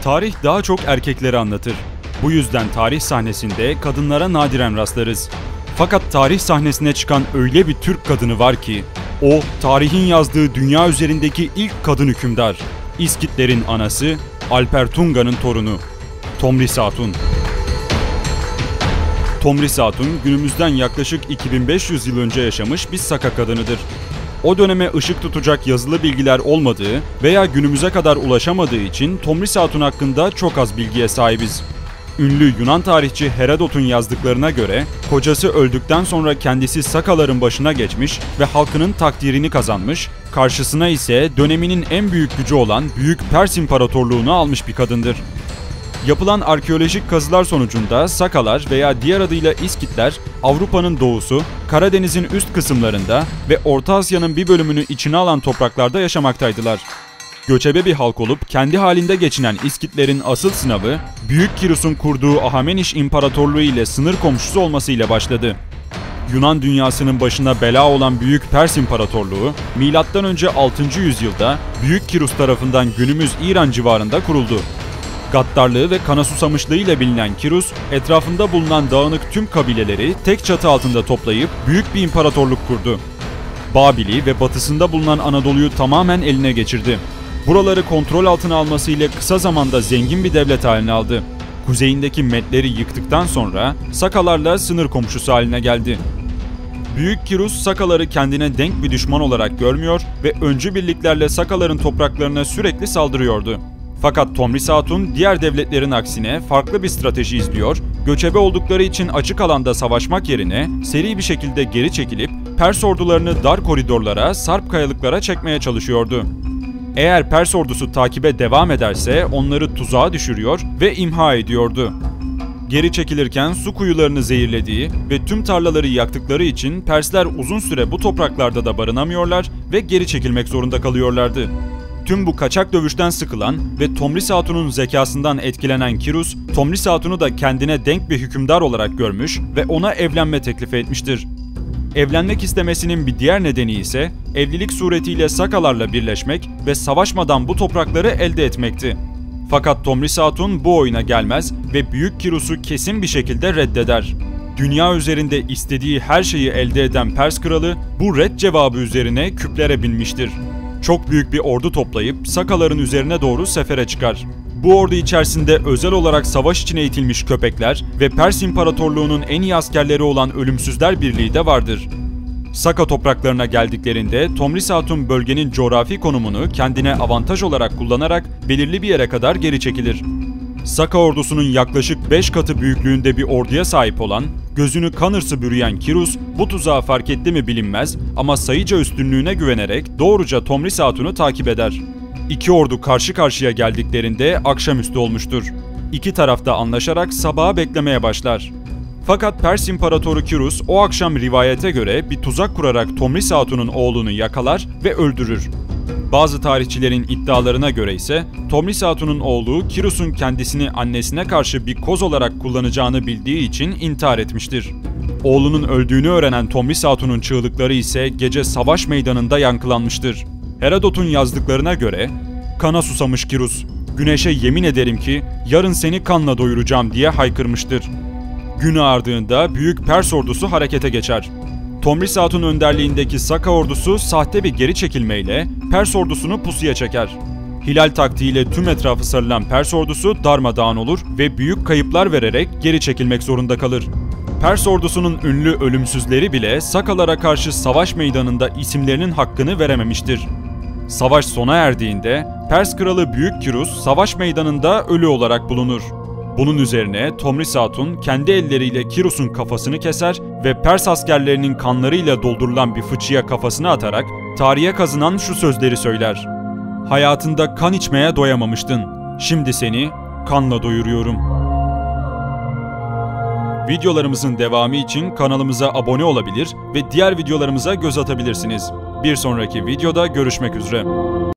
Tarih daha çok erkekleri anlatır. Bu yüzden tarih sahnesinde kadınlara nadiren rastlarız. Fakat tarih sahnesine çıkan öyle bir Türk kadını var ki, o tarihin yazdığı dünya üzerindeki ilk kadın hükümdar. İskitlerin anası, Alper Tunga'nın torunu. Tomris Hatun. Tomris Hatun günümüzden yaklaşık 2500 yıl önce yaşamış bir Saka kadınıdır. O döneme ışık tutacak yazılı bilgiler olmadığı veya günümüze kadar ulaşamadığı için Tomris Hatun hakkında çok az bilgiye sahibiz. Ünlü Yunan tarihçi Herodot'un yazdıklarına göre kocası öldükten sonra kendisi Sakaların başına geçmiş ve halkının takdirini kazanmış, karşısına ise döneminin en büyük gücü olan Büyük Pers İmparatorluğunu almış bir kadındır. Yapılan arkeolojik kazılar sonucunda Sakalar veya diğer adıyla İskitler, Avrupa'nın doğusu, Karadeniz'in üst kısımlarında ve Orta Asya'nın bir bölümünü içine alan topraklarda yaşamaktaydılar. Göçebe bir halk olup kendi halinde geçinen İskitlerin asıl sınavı, Büyük Kirus'un kurduğu Ahameniş İmparatorluğu ile sınır komşusu olmasıyla başladı. Yunan dünyasının başına bela olan Büyük Pers İmparatorluğu, M.Ö. 6. yüzyılda Büyük Kirus tarafından günümüz İran civarında kuruldu. Gaddarlığı ve kana susamışlığı ile bilinen Kirus, etrafında bulunan dağınık tüm kabileleri tek çatı altında toplayıp büyük bir imparatorluk kurdu. Babil'i ve batısında bulunan Anadolu'yu tamamen eline geçirdi. Buraları kontrol altına almasıyla kısa zamanda zengin bir devlet haline aldı. Kuzeyindeki Medleri yıktıktan sonra Sakalarla sınır komşusu haline geldi. Büyük Kirus Sakaları kendine denk bir düşman olarak görmüyor ve öncü birliklerle Sakaların topraklarına sürekli saldırıyordu. Fakat Tomris Hatun diğer devletlerin aksine farklı bir strateji izliyor, göçebe oldukları için açık alanda savaşmak yerine seri bir şekilde geri çekilip Pers ordularını dar koridorlara, sarp kayalıklara çekmeye çalışıyordu. Eğer Pers ordusu takibe devam ederse onları tuzağa düşürüyor ve imha ediyordu. Geri çekilirken su kuyularını zehirlediği ve tüm tarlaları yaktıkları için Persler uzun süre bu topraklarda da barınamıyorlar ve geri çekilmek zorunda kalıyorlardı. Tüm bu kaçak dövüşten sıkılan ve Tomris Hatun'un zekasından etkilenen Kirus, Tomris Hatun'u da kendine denk bir hükümdar olarak görmüş ve ona evlenme teklifi etmiştir. Evlenmek istemesinin bir diğer nedeni ise evlilik suretiyle Sakalarla birleşmek ve savaşmadan bu toprakları elde etmekti. Fakat Tomris Hatun bu oyuna gelmez ve Büyük Kirus'u kesin bir şekilde reddeder. Dünya üzerinde istediği her şeyi elde eden Pers kralı bu red cevabı üzerine küplere binmiştir. Çok büyük bir ordu toplayıp Sakaların üzerine doğru sefere çıkar. Bu ordu içerisinde özel olarak savaş için eğitilmiş köpekler ve Pers İmparatorluğu'nun en iyi askerleri olan Ölümsüzler Birliği de vardır. Saka topraklarına geldiklerinde Tomris Hatun bölgenin coğrafi konumunu kendine avantaj olarak kullanarak belirli bir yere kadar geri çekilir. Saka ordusunun yaklaşık 5 katı büyüklüğünde bir orduya sahip olan, gözünü kan hırsı bürüyen Kirus bu tuzağı fark etti mi bilinmez ama sayıca üstünlüğüne güvenerek doğruca Tomris Hatun'u takip eder. İki ordu karşı karşıya geldiklerinde akşamüstü olmuştur. İki taraf da anlaşarak sabaha beklemeye başlar. Fakat Pers İmparatoru Kirus o akşam rivayete göre bir tuzak kurarak Tomris Hatun'un oğlunu yakalar ve öldürür. Bazı tarihçilerin iddialarına göre ise Tomris Hatun'un oğlu Kirus'un kendisini annesine karşı bir koz olarak kullanacağını bildiği için intihar etmiştir. Oğlunun öldüğünü öğrenen Tomris Hatun'un çığlıkları ise gece savaş meydanında yankılanmıştır. Herodot'un yazdıklarına göre "Kana susamış Kirus, güneşe yemin ederim ki yarın seni kanla doyuracağım" diye haykırmıştır. Gün ağardığında Büyük Pers ordusu harekete geçer. Tomris Hatun önderliğindeki Saka ordusu sahte bir geri çekilmeyle Pers ordusunu pusuya çeker. Hilal taktiğiyle tüm etrafı sarılan Pers ordusu darmadağın olur ve büyük kayıplar vererek geri çekilmek zorunda kalır. Pers ordusunun ünlü ölümsüzleri bile Sakalara karşı savaş meydanında isimlerinin hakkını verememiştir. Savaş sona erdiğinde Pers kralı Büyük Kirus savaş meydanında ölü olarak bulunur. Bunun üzerine Tomris Hatun kendi elleriyle Kirus'un kafasını keser ve Pers askerlerinin kanlarıyla doldurulan bir fıçıya kafasını atarak tarihe kazınan şu sözleri söyler: "Hayatında kan içmeye doyamamıştın. Şimdi seni kanla doyuruyorum." Videolarımızın devamı için kanalımıza abone olabilir ve diğer videolarımıza göz atabilirsiniz. Bir sonraki videoda görüşmek üzere.